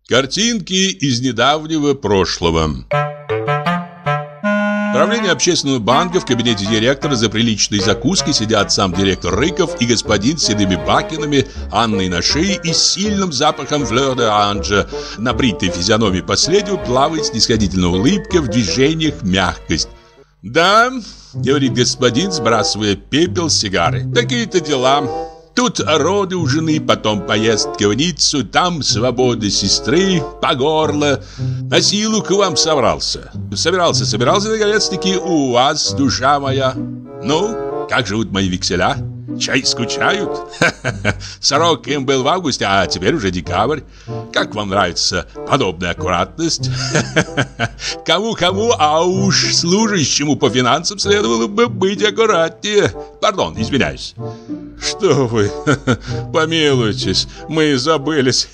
Картинки из недавнего прошлого. Правление общественного банка, в кабинете директора за приличной закуской сидят сам директор Рыков и господин с седыми бакенами, Анной на шее и сильным запахом флёр-де-оранжа. На бритой физиономии последнего плавает снисходительная улыбка, в движениях мягкость. «Да», — говорит господин, сбрасывая пепел с сигары, — «такие-то дела. Тут роды у жены, потом поездка в Ниццу, там свобода сестры по горло. На силу к вам собрался, наконец-таки, у вас, душа моя. Ну, как живут мои векселя? Чай скучают? Срок им был в августе, а теперь уже декабрь. Как вам нравится подобная аккуратность? Кому-кому, а уж служащему по финансам следовало бы быть аккуратнее. Пардон, извиняюсь». «Что вы, помилуйтесь, мы забылись.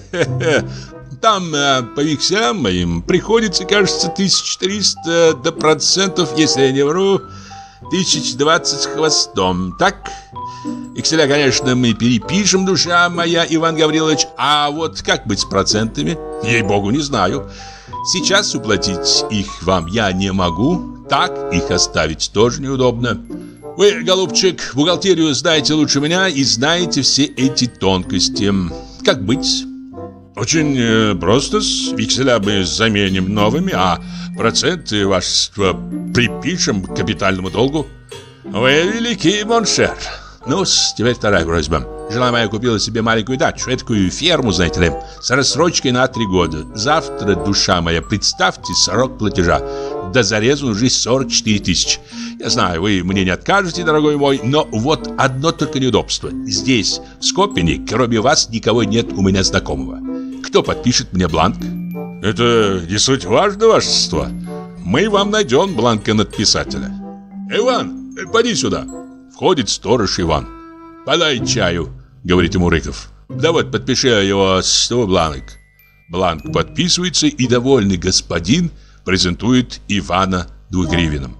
Там по векселям моим приходится, кажется, 1300 до процентов, если я не вру, 1020 с хвостом, так? Векселя, конечно, мы перепишем, душа моя, Иван Гаврилович, а вот как быть с процентами? Ей-богу, не знаю. Сейчас уплатить их вам я не могу, так их оставить тоже неудобно. Вы, голубчик, бухгалтерию знаете лучше меня и знаете все эти тонкости. Как быть?» «Очень просто. Векселя мы заменим новыми, а проценты вашества припишем к капитальному долгу». «Вы великий, моншер. Ну-с, теперь вторая просьба. Жена моя купила себе маленькую дачу, такую ферму, знаете ли, с рассрочкой на 3 года. Завтра, душа моя, представьте срок платежа. До зарезу уже 44 тысячи. Я знаю, вы мне не откажете, дорогой мой, но вот одно только неудобство. Здесь, в Скопине, кроме вас, никого нет у меня знакомого. Кто подпишет мне бланк?» «Это не суть важно, вашество. Мы вам найдем бланконадписателя». «Иван, поди сюда». Входит сторож Иван. «Подай чаю», — говорит ему Рыков. «Да вот, подпиши его с того бланк». Бланк подписывается, и довольный господин презентует Ивана 2 гривенам.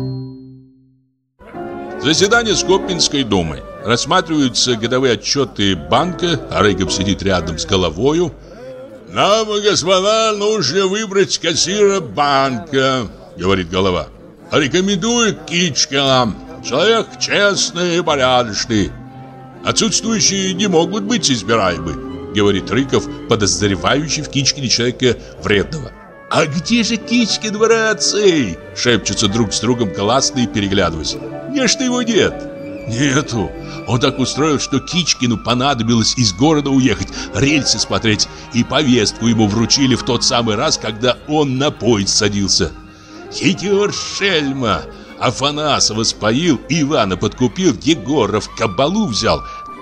Заседание Скопинской думы. Рассматриваются годовые отчеты банка, а Рыков сидит рядом с головою. «Нам, господа, нужно выбрать кассира банка», — говорит голова. «Рекомендую Кичкина. Человек честный и порядочный. Отсутствующие не могут быть избираемы», — говорит Рыков, подозревающий в Кичкине человека вредного. «А где же Кичкин, братцы?» — шепчутся друг с другом классные, переглядываясь. «Не, что его нет». «Нету. Он так устроил, что Кичкину понадобилось из города уехать, рельсы смотреть, и повестку ему вручили в тот самый раз, когда он на поезд садился. Хитер шельма! Афанасова споил, Ивана подкупил, Егоров кабалу взял.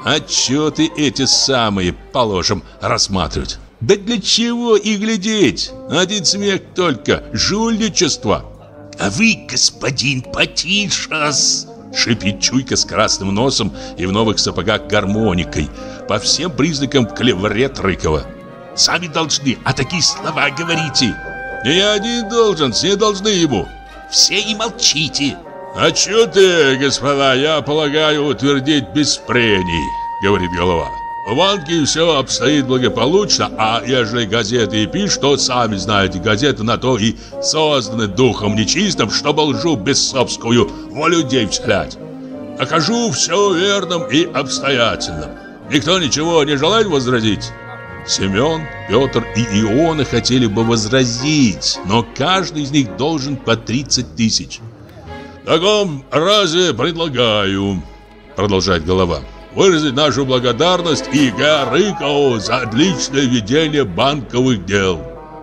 Отчеты эти самые, положим, рассматривать. Да для чего и глядеть? Один смех только, жульничество». «А вы, господин, потише-с!» шипит чуйка с красным носом и в новых сапогах гармоникой. По всем признакам клеврет Рыкова. «Сами должны, а такие слова говорите». «Не я один должен, все должны ему». «Все и молчите». «Отчеты, господа, я полагаю, утвердить без прений», — говорит голова. «В банке все обстоит благополучно, а ежели газеты и пишут, то, сами знаете, газеты на то и созданы духом нечистым, чтобы лжу бессобскую в людей вселять. Окажу все верным и обстоятельным. Никто ничего не желает возразить?» Семен, Петр и Иона хотели бы возразить, но каждый из них должен по 30 тысяч. «В таком разе предлагаю», — продолжает голова, «выразить нашу благодарность И.Г. Рыкову за отличное ведение банковых дел».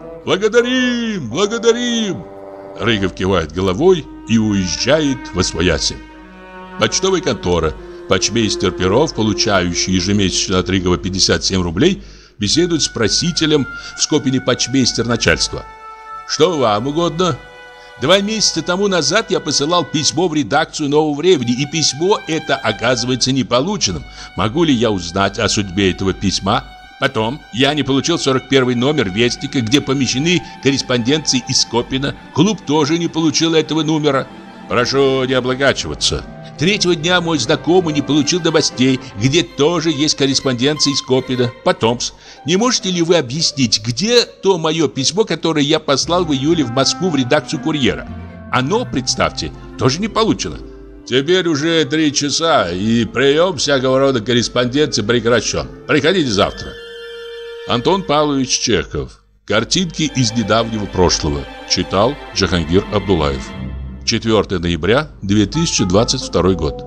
«Благодарим, благодарим!» Рыков кивает головой и уезжает восвояси. Почтовая контора. Почмейстер Перов, получающий ежемесячно от Рыкова 57 рублей, беседует с просителем в Скопине почмейстер начальства. «Что вам угодно?» 2 месяца тому назад я посылал письмо в редакцию «Нового времени», и письмо это оказывается неполученным. Могу ли я узнать о судьбе этого письма? Потом я не получил 41 номер «Вестника», где помещены корреспонденции из Скопина. Клуб тоже не получил этого номера. Прошу не облагачиваться. Третьего дня мой знакомый не получил новостей, где тоже есть корреспонденция из Копеда. Потомс, не можете ли вы объяснить, где то мое письмо, которое я послал в июле в Москву в редакцию «Курьера»? Оно, представьте, тоже не получено. Теперь уже 3 часа, и прием всякого рода корреспонденции прекращен. Приходите завтра. Антон Павлович Чехов. Картинки из недавнего прошлого. Читал Джахангир Абдуллаев. 4 ноября 2022 год.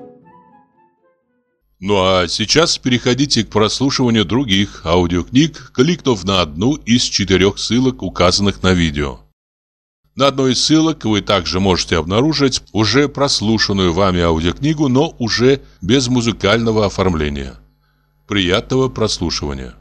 Ну а сейчас переходите к прослушиванию других аудиокниг, кликнув на одну из 4 ссылок, указанных на видео. На одной из ссылок вы также можете обнаружить уже прослушанную вами аудиокнигу, но уже без музыкального оформления. Приятного прослушивания.